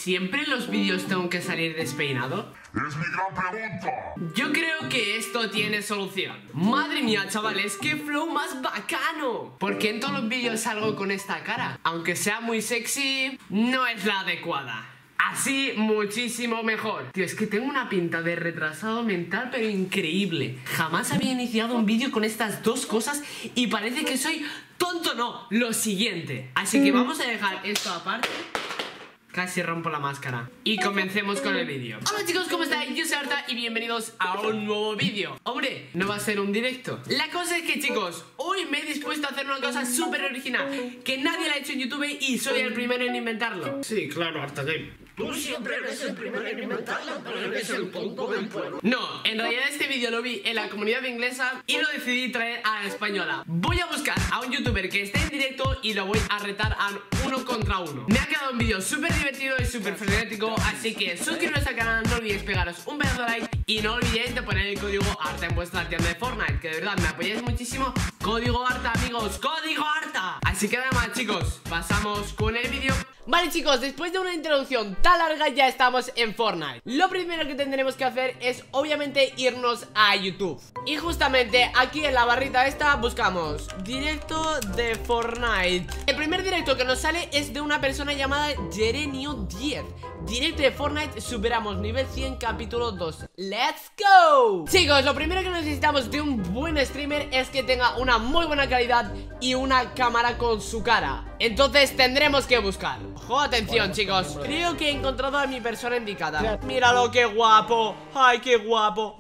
¿Siempre en los vídeos tengo que salir despeinado? ¡Es mi gran pregunta! Yo creo que esto tiene solución. Madre mía, chavales, qué flow más bacano. ¿Por qué en todos los vídeos salgo con esta cara? Aunque sea muy sexy, no es la adecuada. Así muchísimo mejor. Tío, es que tengo una pinta de retrasado mental pero increíble. Jamás había iniciado un vídeo con estas dos cosas y parece que soy tonto. No, lo siguiente. Así que vamos a dejar esto aparte. Casi rompo la máscara. Y comencemos con el vídeo. Hola chicos, ¿cómo estáis? Yo soy Arta y bienvenidos a un nuevo vídeo. Hombre, no va a ser un directo. La cosa es que chicos, hoy me he dispuesto a hacer una cosa súper original que nadie la ha hecho en YouTube y soy el primero en inventarlo. Sí, claro, Arta Game. Tú siempre eres el primero en inventarlo, pero eres el tonto del pueblo. No, en realidad este vídeo lo vi en la comunidad inglesa y lo decidí traer a la española. Voy a buscar a un youtuber que esté en directo y lo voy a retar a 1 contra 1. Me ha quedado un vídeo súper divertido y súper frenético, así que suscribiros al canal, no olvidéis pegaros un pedazo de like y no olvidéis de poner el código ARTA en vuestra tienda de Fortnite, que de verdad me apoyáis muchísimo. Código ARTA, amigos, código ARTA. Así que nada más chicos, pasamos con el vídeo. Vale chicos, después de una introducción tan larga ya estamos en Fortnite. Lo primero que tendremos que hacer es obviamente irnos a YouTube. Y justamente aquí en la barrita esta buscamos directo de Fortnite. El primer directo que nos sale es de una persona llamada Jerenio 10. Directo de Fortnite, superamos nivel 100 capítulo 2. ¡Let's go! Chicos, lo primero que necesitamos de un buen streamer es que tenga una muy buena calidad y una cámara con su cara. Entonces tendremos que buscar. Ojo, atención chicos, creo que he encontrado a mi persona indicada. Míralo, qué guapo. Ay, qué guapo.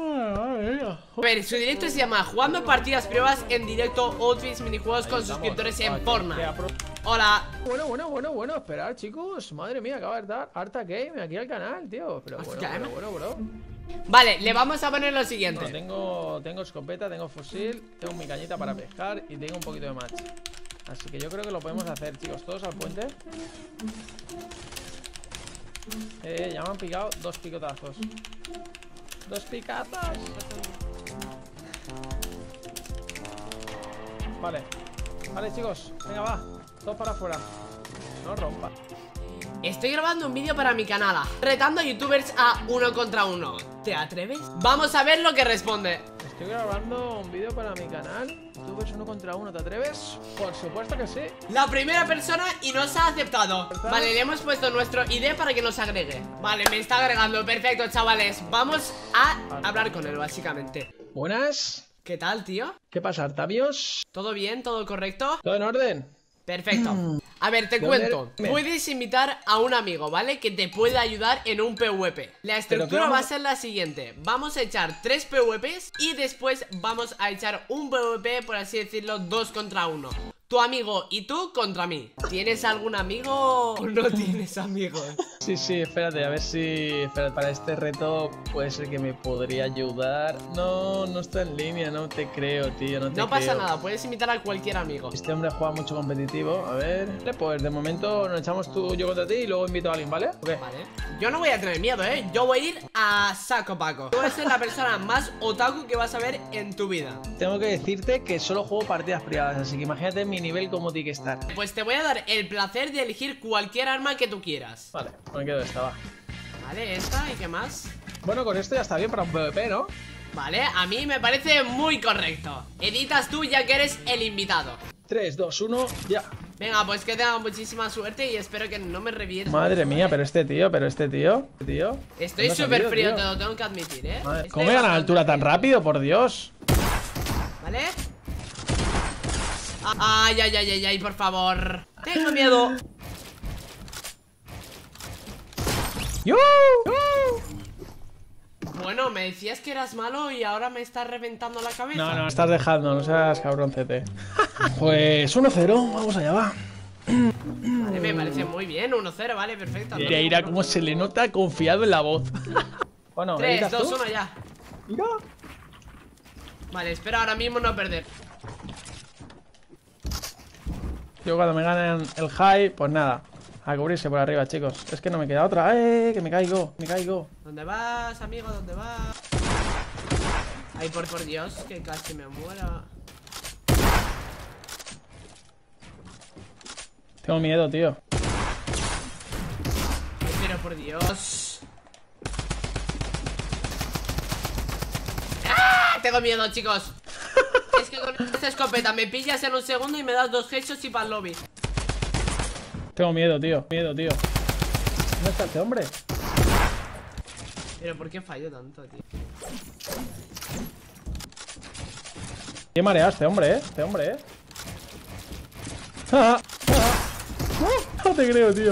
A ver, su directo se llama Jugando partidas pruebas en directo, outfits, minijuegos con suscriptores en Fortnite. Hola. Bueno, esperad chicos. Madre mía, acaba de dar Arta Game aquí al canal, tío. Pero bueno, bro. Vale, le vamos a poner lo siguiente. Tengo escopeta, tengo fusil, tengo mi cañita para pescar y tengo un poquito de match. Así que yo creo que lo podemos hacer, chicos. Todos al puente. Ya me han picado 2 picotazos. 2 picazos. Vale, chicos, venga va. Todos para afuera. No rompa. Estoy grabando un vídeo para mi canal, retando a youtubers a 1 contra 1. ¿Te atreves? Vamos a ver lo que responde. Estoy grabando un vídeo para mi canal. Youtubers 1 contra 1, ¿te atreves? Por supuesto que sí. La primera persona y nos ha aceptado. Vale, le hemos puesto nuestro ID para que nos agregue. Vale, me está agregando, perfecto chavales. Vamos a hablar con él básicamente. Buenas. ¿Qué tal, tío? ¿Qué pasa, Artavios? ¿Todo bien? ¿Todo correcto? ¿Todo en orden? Perfecto. A ver, te cuento. Puedes invitar a un amigo, ¿vale? Que te pueda ayudar en un PvP. La estructura va a ser la siguiente. Vamos a echar 3 PvPs y después vamos a echar un PvP, por así decirlo, 2 contra 1. Tu amigo y tú contra mí. ¿Tienes algún amigo o no tienes amigos? Sí, espérate, a ver si... Espérate, para este reto puede ser que me podría ayudar. No está en línea, no te creo, tío, no pasa nada, puedes invitar a cualquier amigo. Este hombre juega mucho competitivo, a ver... Pues de momento nos echamos tú y yo contra ti y luego invito a alguien, ¿vale? Okay. Vale. Yo no voy a tener miedo, yo voy a ir a saco paco. Tú eres la persona más otaku que vas a ver en tu vida. Tengo que decirte que solo juego partidas privadas, así que imagínate mi nivel como tiene que estar. Pues te voy a dar el placer de elegir cualquier arma que tú quieras. Vale, me quedo esta, va. Vale, esta, ¿y qué más? Bueno, con esto ya está bien para un PvP, ¿no? Vale, a mí me parece muy correcto. Editas tú ya que eres el invitado. 3, 2, 1, ya. Venga, pues que tenga muchísima suerte y espero que no me reviente. Madre mía, pero este tío. Estoy súper frío, te lo tengo que admitir, ¿Cómo me gana la altura tan rápido, por Dios? Vale. Ay, por favor. Tengo miedo. ¡Yo! Bueno, me decías que eras malo y ahora me estás reventando la cabeza. No, me estás dejando, no seas cabroncete. Pues 1-0, vamos allá, va. Vale, me parece muy bien, 1-0, vale, perfecto. Mira cómo se le nota confiado en la voz. Bueno, 3, 2, 1, ya. Mira. Vale, espera ahora mismo no perder. Yo cuando me ganen el high, pues nada, a cubrirse por arriba, chicos. Es que no me queda otra, que me caigo. ¿Dónde vas, amigo? ¿Dónde vas? Ay, por Dios, que casi me muero. Tengo miedo, tío. por Dios. ¡Ah! Tengo miedo, chicos. Es que con esta escopeta me pillas en un segundo y me das 2 headshots y para el lobby. Tengo miedo, tío. ¿Dónde está este hombre? Pero ¿por qué fallo tanto, tío? Qué mareado este hombre, No te creo, tío.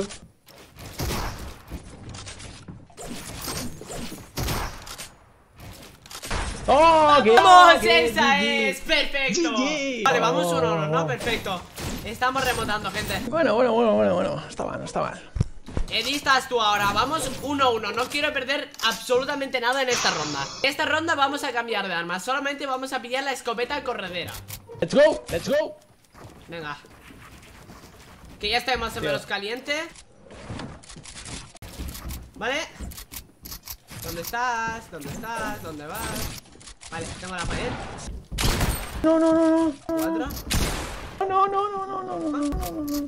¡Oh! ¡Vamos! ¡Esa es! ¡Perfecto! GG. Vale, vamos 1-1, ¿no? Perfecto. Estamos remontando, gente. Bueno. Está mal. Eddie, estás tú ahora. Vamos 1-1. No quiero perder absolutamente nada en esta ronda. En esta ronda vamos a cambiar de arma. Solamente vamos a pillar la escopeta corredera. Let's go. Venga. Que ya esté más o menos caliente. Vale. ¿Dónde estás? ¿Dónde vas? Vale, tengo la pared. No. 4. No.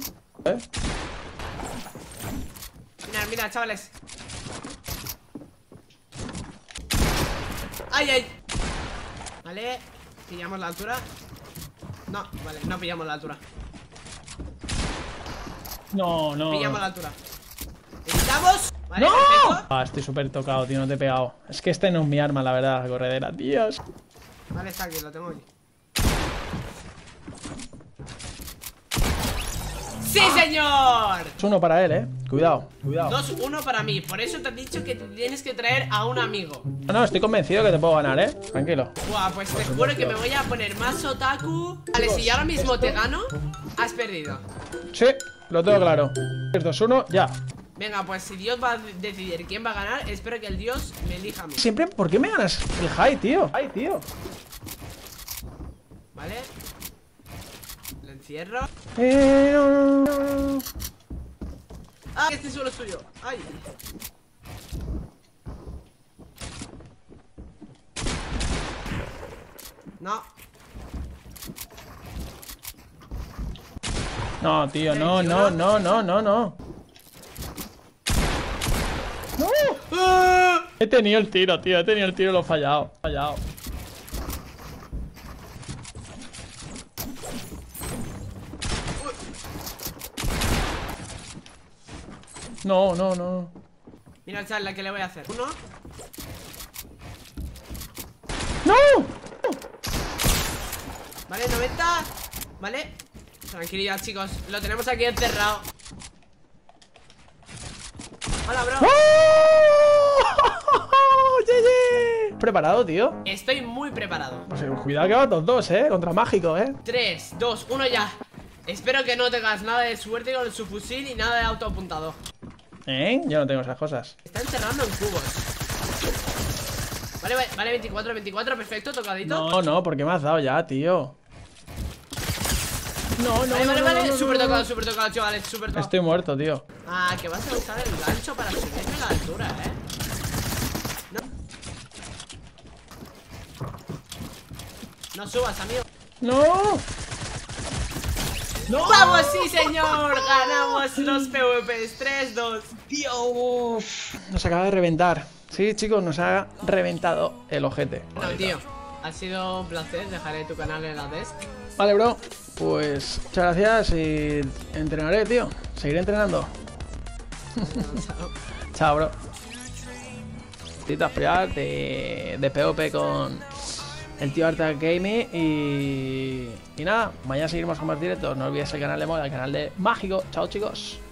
Mira, chavales. ¡Ay! Vale, pillamos la altura. No, vale, no pillamos la altura. No. Pillamos la altura. ¿Evitamos? Vale, ¡No! perfecto. Estoy súper tocado, tío, no te he pegado. Es que este no es mi arma, la verdad, la corredera, Dios. Vale, está aquí, lo tengo aquí. ¡Sí, señor! Es uno para él, Cuidado. 2-1 para mí. Por eso te he dicho que te tienes que traer a un amigo. No, estoy convencido que te puedo ganar, Tranquilo. Buah, pues te juro que me voy a poner más otaku. Vale, si yo ahora mismo te gano, has perdido. Sí, lo tengo claro. 2-1, ya. Venga, pues si Dios va a decidir quién va a ganar, espero que el Dios me elija a mí. Siempre, ¿por qué me ganas el high, tío? Vale. Lo encierro. No. ¡Ah! Este suelo es suyo. ¡Ay! No. No, tío, no. ¡No! He tenido el tiro, tío. Lo he fallado. No. Mira, chaval, la que le voy a hacer. 1. ¡No! Vale, 90. Vale. Tranquilidad, chicos. Lo tenemos aquí encerrado. Hola, bro. GG. ¿Preparado, tío? Estoy muy preparado. Pues, cuidado que va todos dos, contra mágico, 3, 2, 1 ya. Espero que no tengas nada de suerte con su fusil y nada de autoapuntado. Yo no tengo esas cosas. Está encerrando en cubos. Vale, 24, perfecto, tocadito. No, porque me has dado ya, tío. No. Vale, súper tocado, chavales, súper tocado. Estoy muerto, tío. Ah, que vas a usar el gancho para subirme la altura, No subas, amigo. ¡No! ¡Vamos, sí, señor! Ganamos los PvPs, 3-2. Tío, nos acaba de reventar. Sí, chicos, nos ha reventado el ojete. No, tío, ha sido un placer. Dejaré tu canal en la desk. Vale, bro. Pues muchas gracias y entrenaré, tío. Seguiré entrenando. Chao, bro. Tito Aspirar de PvP con el tío Arta Gaming y nada, mañana seguiremos con más directos. No olvides el canal de Moda, el canal de Mágico. Chao, chicos.